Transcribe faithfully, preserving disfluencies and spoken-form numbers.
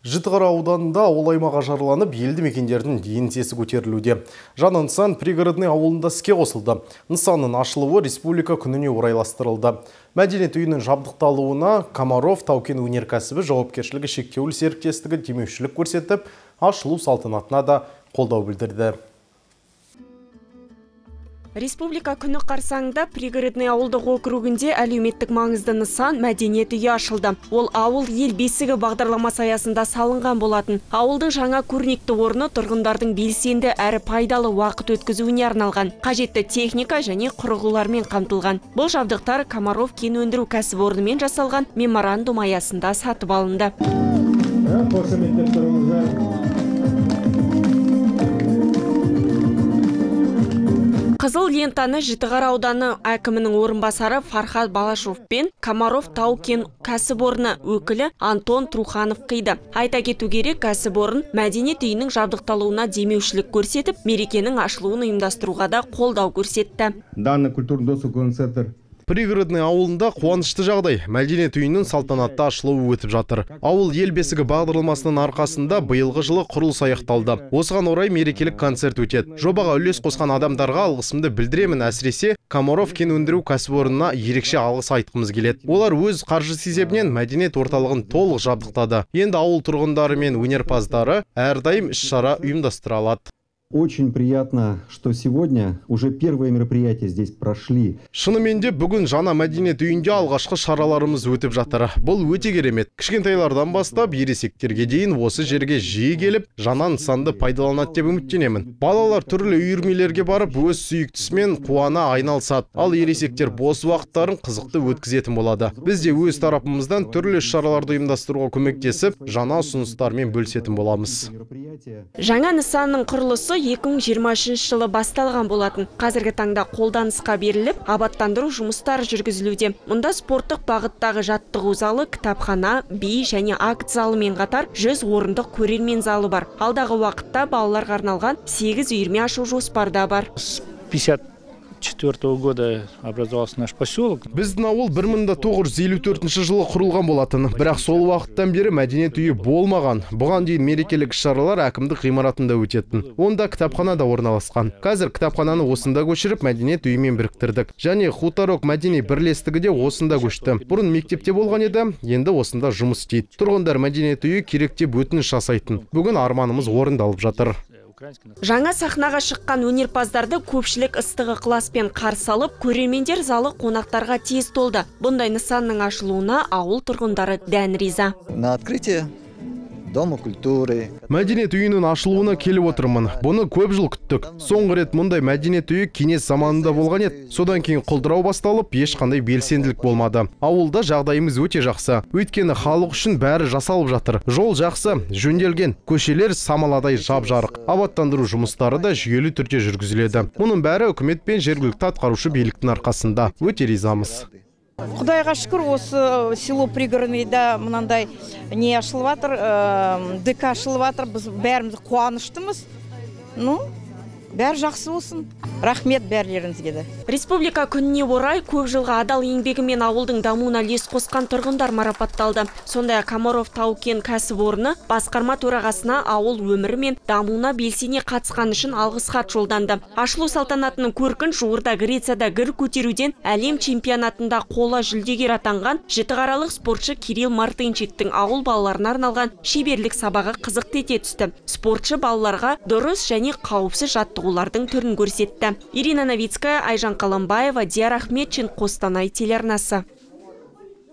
Жітіқара ауданында ауыл аймағы жарланып, елді мекендердің еңсесі көтерілуде. Жаңа нысан пригородный ауылында іске қосылды. Нысанның ашылуы республика күніне орайластырылды. Мәдениет үйінің жабдықталуына Комаров тау-кен өнеркәсібі жауапкершілігі шектеулі серіктестігі демеушілік көрсетіп, ашылу салтанатына да қолдау білдірді. Республика күні қарсаңында пригородный ауылдық округінде әлеуметтік маңызды нысан мәдениет үйі ашылды. Ол ауыл ел бесігі бағдарламасы аясында салынған болатын. Ауылдың жаңа көрнекті орны тұрғындардың белсенді әрі пайдалы уақыт өткізуіне арналған. Қажетті техника және құрылғылармен қамтылған. Бұл жабдықтар Комаров кен өндіру кәсіпорнымен жасалған меморандум аясында сатып алынды. Қызыл лентаны Жітіқара ауданы әкімінің орынбасары Фархат Балашов пен Комаров тау-кен кәсіпорны өкілі Антон Труханов қиды. Айта кету керек, кәсіпорын мәдениет үйінің жабдықталуына демеушілік көрсетіп, мерекенің ашылуын ұйымдастыруға да қолдау көрсетті. Данный культурный досуг центр Пригородный ауылында қуанышты жағдай. Мәдениет үйінің салтанатты ашылуы өтіп жатыр. Ауыл ел бесігі бағдарламасының арқасында биылғы жылы құрылыс аяқталды. Осыған орай мерекелік концерт өтеді. Жобаға үлес қосқан адамдарға алғысымды білдіремін, әсіресе Комаров кен өндіру кәсіпорнына ерекше алғыс айтқымыз келеді. Олар өз қаржысы есебінен мәдениет орталығын толық жабдықтады. Енді ауыл тұрғындары мен өнерпаздары әрдайым іс-шара ұйымдастыра алады. Очень приятно, что сегодня уже первые мероприятия здесь прошли. Шынымен де бүгін жаңа мәдениет үйінде алғашқы шараларымыз өтіп жатыр. Бұл өте керемет. Кішкентайлардан бастап ересектерге дейін осы жерге жиі келіп, жаңа нысанды пайдаланады деп үміттенемін. Балалар түрлі үйірмелерге барып, өз сүйіктісімен қуана айналысады. Ал ересектер бос уақыттарын қызықты өткізетін болады. Біз де өз тарапымыздан түрлі шараларды ұйымдастыруға көмектесіп, жаңа ұсыныстармен бөлісетін боламыз. Жаңа нысанның құрылысы екі мың жиырма үшінші жылы басталған болатын. Қазіргі таңда қолданысқа беріліп, абаттандыру жұмыстары жүргізілуде. Мұнда спорттық бағыттағы жаттығу залы, кітапхана, би және акт залымен қатар жүз орындық көрермен залы бар. Алдағы уақытта балаларға арналған сегіз үйірме ашу жоспарда бар. пятьдесят четвёртого года образовался наш поселок. Біздің ауыл бір мың тоғыз жүз елу төртінші жылы құрылған болатын. Бірақ сол уақыттан бері мәдениет үйі болмаған. Бұған дейін мерекелік шаралар әкімдік ғимаратында өтетін. Онда кітапхана да орналасқан. Қазір кітапхананы осында көшіріп мәдениет үйімен біріктірдік. Және Хуторок мәдени бірлестігі де осында көшті. Бұрын мектепте болған еді, енді осында жұмыс істейді. Тұрғындар мәдениет үйі керек деп өтініш жасайтын. Бүгін арманымыз орындалып жатыр. Жаңа сахнаға шыққан өнерпаздарды көпшілік ыстығы ықыласпен қарсы алып, көрермендер залы қонақтарға тез толды. Бұндай нысанның ашылуына ауыл тұрғындары дән риза. На открытие Дома культуры. Мәдениет үйінің ашылуына келіп отырмын. Бұны көп жыл күттік. Соңғы рет мұндай мәдениет үйі кеңес заманында болған еді. Содан кейін құлдырау басталып, ешқандай белсенділік болмады. Ауылда жағдайымыз өте жақсы. Өйткені халық үшін бәрі жасалып жатыр. Жол жақсы, жөнделген. Көшелер самаладай жап-жарық. Абаттандыру жұмыстары да жүйелі түрде жүргізіледі. Мұның бәрі үкімет пен жергілікті атқарушы биліктің арқасында. Өте ризамыз. Құдайға шүкір, осы село пригородныйда мынандай не ашылып жатыр, ДК ашылып жатыр. Біз бәріміз қуаныштымыз. Ну, бәрі жақсы болсын. Рахмет бәрлеріңізге де. Республика күніне орай көп жылға адал еңбегімен ауылдың дамуына үлес қосқан тұрғындар марапатталды. Сондай Комаров тау-кен кәсіпорны басқарма төрағасына ауыл өмірі мен дамуына белсене қатысқан үшін алғыс хат жолданды. Ашылу салтанатының көркін жуырда Грецияда гір көтеруден әлем чемпионатында қола жүлдегер атанған жітіқаралық спортшы Кирилл Мартынчиктің ауыл балаларына арналған шеберлік сабағы қызықты ете түсті. Спортшы балаларға дұрыс және қауіпсіз жаттығулардың түрін көрсетті. Ирина Новицкая, Айжан Қаламбаева, Диар Ахметчин, Қостанай телеарнасы.